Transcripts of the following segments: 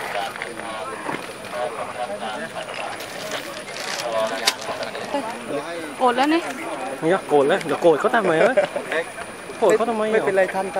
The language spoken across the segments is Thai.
โกรธแล้วนี่เนี่ยโกรธแล้วเดี๋ยวโกรธเขาทำไมเอ้ยโกรธเขาทำไมไม่เป็นไรทัน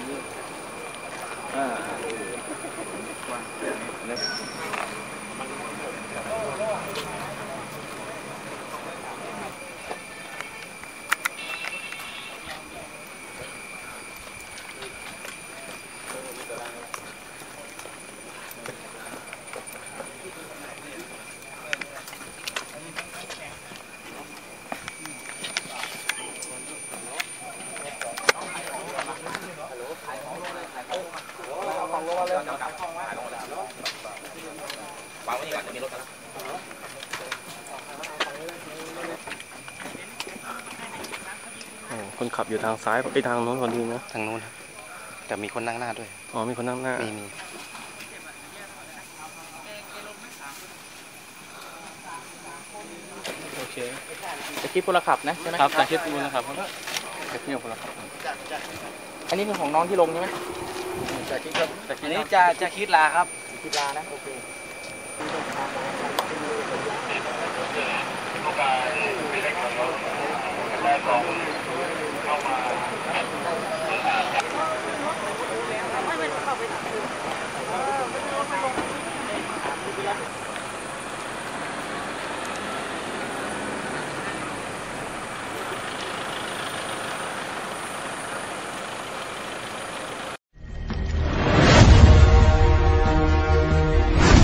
คนขับอยู่ทางซ้ายไปทางโน้นคนดีนะทางโน้นครับแต่มีคนนั่งหน้าด้วยอ๋อมีคนนั่งหน้ามีโอเคจะคิดพลขับนะใช่ไหมครับจะคิดพลขับเขาจะคิดพลขับอันนี้คือของน้องที่ลงใช่ไหมจะคิดครับอันนี้จะคิดลาครับคิดลานะโอเค